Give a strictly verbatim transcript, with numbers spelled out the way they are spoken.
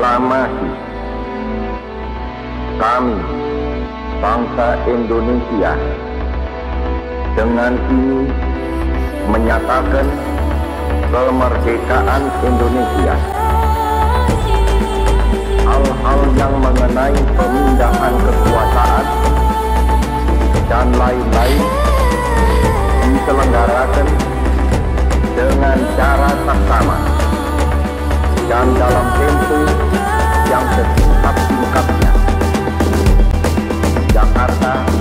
proklamasi kami, bangsa Indonesia, dengan ini menyatakan kemerdekaan Indonesia. Hal-hal yang mengenai pemindahan kekuasaan dan lain-lain diselenggarakan dengan cara saksama dan dalam tempo yang sesingkat-singkatnya. Jakarta,